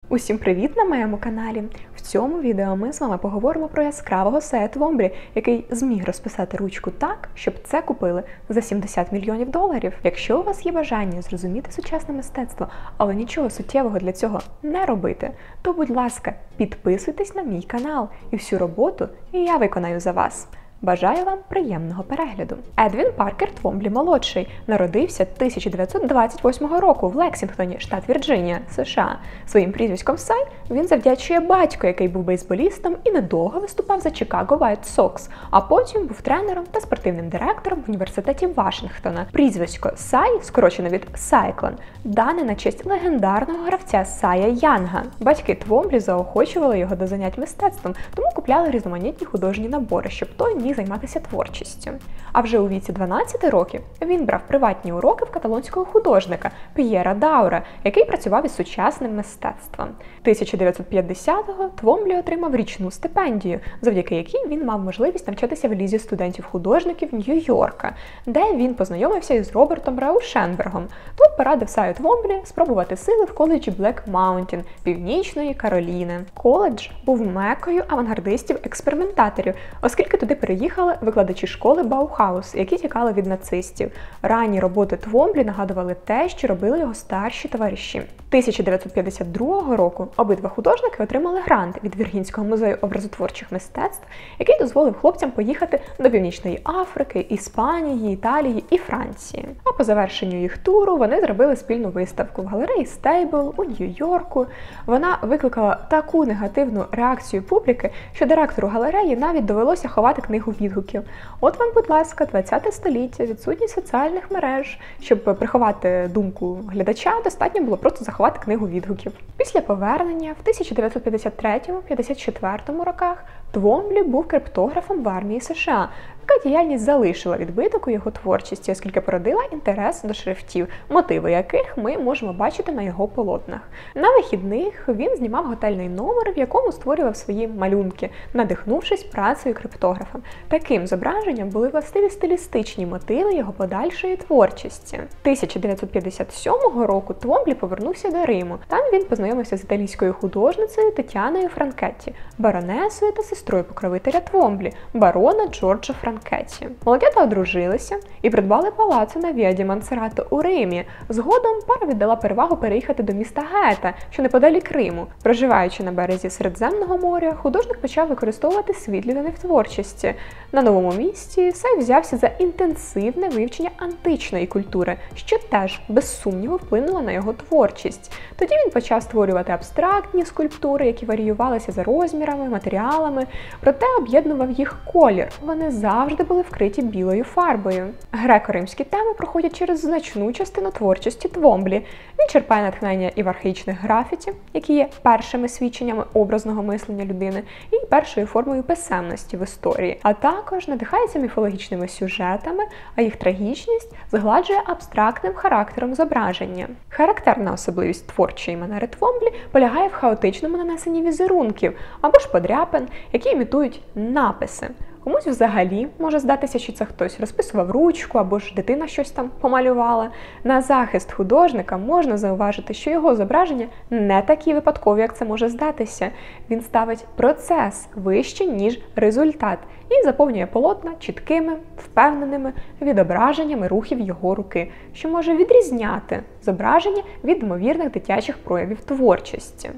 Усім привіт на моєму каналі! В цьому відео ми з вами поговоримо про яскравого Сая Твомблі, який зміг розписати ручку так, щоб це купили за $70 мільйонів. Якщо у вас є бажання зрозуміти сучасне мистецтво, але нічого суттєвого для цього не робити, то, будь ласка, підписуйтесь на мій канал, і всю роботу я виконаю за вас. Бажаю вам приємного перегляду. Едвін Паркер Твомблі-молодший народився 1928 року в Лексінгтоні, штат Вірджинія, США. Своїм прізвиськом Сай він завдячує батьку, який був бейсболістом і недовго виступав за Чикаго White Sox, а потім був тренером та спортивним директором в університеті Вашингтона. Прізвисько Сай, скорочено від Сайклон, дане на честь легендарного гравця Сая Янга. Батьки Твомблі заохочували його до занять мистецтвом, тому купляли різноманітні художні набори, щоб той міг займатися творчістю. А вже у віці 12 років він брав приватні уроки в каталонського художника П'єра Даура, який працював із сучасним мистецтвом. 1950-го Твомблі отримав річну стипендію, завдяки якій він мав можливість навчатися в лізі студентів-художників Нью-Йорка, де він познайомився із Робертом Раушенбергом. Тут порадив Саю Твомблі спробувати сили в коледжі Блек Маунтін, Північної Кароліни. Коледж був мекою авангардистів-експериментаторів, оскільки туди переїхали викладачі школи Баухаус, які тікали від нацистів. Ранні роботи Твомблі нагадували те, що робили його старші товариші. 1952 року обидва художники отримали грант від Віргінського музею образотворчих мистецтв, який дозволив хлопцям поїхати до Північної Африки, Іспанії, Італії і Франції. А по завершенню їх туру вони зробили спільну виставку в галереї Стейбл у Нью-Йорку. Вона викликала таку негативну реакцію публіки, що директору галереї навіть довелося ховати книгу відгуків. От вам, будь ласка, 20 століття, відсутність соціальних мереж. Щоб приховати думку глядача, достатньо було просто заховати книгу відгуків. Після повернення в 1953-54 роках Твомблі був криптографом в армії США. Така діяльність залишила відбиток у його творчості, оскільки породила інтерес до шрифтів, мотиви яких ми можемо бачити на його полотнах. На вихідних він знімав готельний номер, в якому створював свої малюнки, надихнувшись працею криптографа. Таким зображенням були властиві стилістичні мотиви його подальшої творчості. 1957 року Твомблі повернувся до Риму. Там він познайомився з італійською художницею Тетяною Франкетті, баронесою та сестрою покровителя Твомблі, барона Джорджа Франкетті. Молодята одружилися і придбали палацу на Віа ді Монсеррато у Римі. Згодом пара віддала перевагу переїхати до міста Гета, що неподалік Риму. Проживаючи на березі Середземного моря, художник почав використовувати світлини в творчості. На новому місці Сай взявся за інтенсивне вивчення античної культури, що теж, без сумніву, вплинуло на його творчість. Тоді він почав створювати абстрактні скульптури, які варіювалися за розмірами, матеріалами, проте об'єднував їх колір. Вони завжди були вкриті білою фарбою. Греко-римські теми проходять через значну частину творчості Твомблі. Він черпає натхнення і в архаїчних графіті, які є першими свідченнями образного мислення людини, і першою формою писемності в історії, а також надихається міфологічними сюжетами, а їх трагічність згладжує абстрактним характером зображення. Характерна особливість творчої манери Твомблі полягає в хаотичному нанесенні візерунків або ж подряпин, які імітують написи. Комусь взагалі може здатися, що це хтось розписував ручку або ж дитина щось там помалювала. На захист художника можна зауважити, що його зображення не такі випадкові, як це може здатися. Він ставить процес вище, ніж результат, і заповнює полотна чіткими, впевненими відображеннями рухів його руки, що може відрізняти зображення від ймовірних дитячих проявів творчості.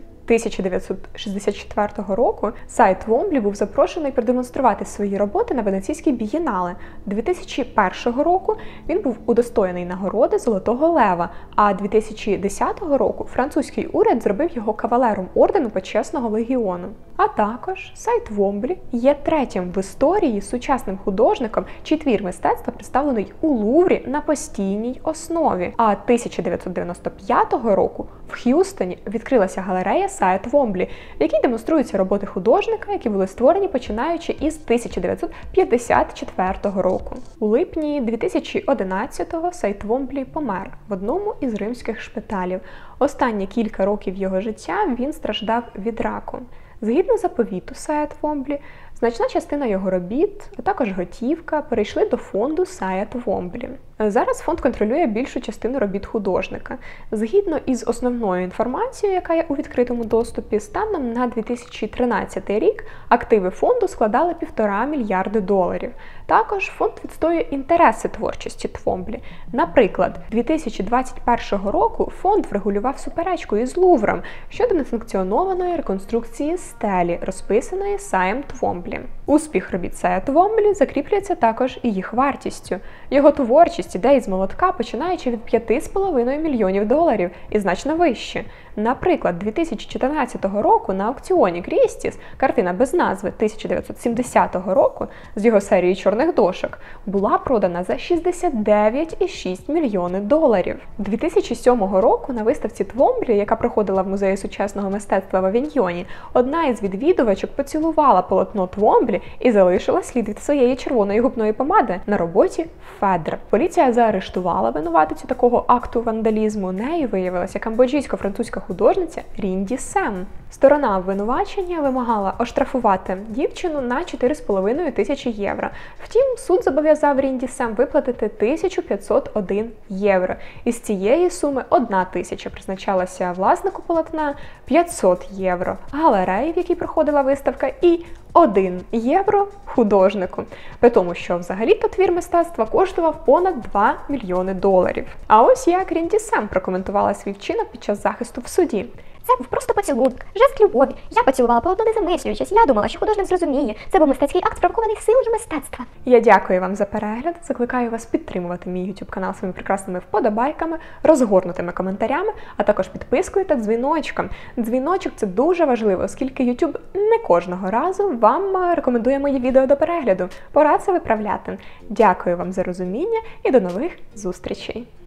1964 року Сай Твомблі був запрошений продемонструвати свої роботи на Венеційській бієнале. 2001 року він був удостоєний нагороди Золотого Лева, а 2010 року французький уряд зробив його кавалером ордену Почесного легіону. А також Сай Твомблі є третім в історії сучасним художником, чий твір мистецтва представлений у Луврі на постійній основі. А 1995 року в Х'юстоні відкрилася галерея Сая Твомблі, в якій демонструються роботи художника, які були створені починаючи із 1954 року. У липні 2011-го Сай Твомблі помер в одному із римських шпиталів. Останні кілька років його життя він страждав від раку. Згідно заповіту Сая Твомблі, значна частина його робіт, а також готівка, перейшли до фонду Сая Твомблі. Зараз фонд контролює більшу частину робіт художника. Згідно із основною інформацією, яка є у відкритому доступі, станом на 2013 рік активи фонду складали $1,5 мільярди. Також фонд відстоює інтереси творчості Твомблі. Наприклад, 2021 року фонд врегулював суперечку із Лувром щодо несанкціонованої реконструкції стелі, розписаної Саєм Твомблі. Успіх робіт Сая Твомблі закріплюється також і їх вартістю. Його творчість іде із молотка, починаючи від $5,5 мільйонів і значно вище. Наприклад, 2014 року на аукціоні Крістіс картина без назви 1970 року з його серії чорних дошок була продана за $69,6 мільйони. 2007 року на виставці Твомблі, яка проходила в Музеї сучасного мистецтва в Авіньйоні, одна із відвідувачок поцілувала полотно Твомблі і залишила слід від своєї червоної губної помади на роботі Федр. Поліція заарештувала винуватицю такого акту вандалізму. Нею виявилася камбоджійсько-французька художниця Рінді Сем. Сторона обвинувачення вимагала оштрафувати дівчину на 4,5 тисячі євро. Втім, суд зобов'язав Рінді Сем виплатити 1501 євро. Із цієї суми 1 тисяча призначалася власнику полотна, 500 євро галереї, в якій проходила виставка, і 1 євро художнику. При тому, що взагалі-то твір мистецтва коштував понад $2 мільйони. А ось як Рінді Сем прокоментувала свій вчинок під час захисту в суді. Це був просто поцілунок, жест любові. Я поцілувала полотно не замислюючись. Я думала, що художник зрозуміє. Це був мистецький акт, спровокований силою мистецтва. Я дякую вам за перегляд. Закликаю вас підтримувати мій YouTube канал своїми прекрасними вподобайками, розгорнутими коментарями, а також підпискою та дзвіночком. Дзвіночок – це дуже важливо, оскільки YouTube не кожного разу вам рекомендує мої відео до перегляду. Пора це виправляти. Дякую вам за розуміння і до нових зустрічей.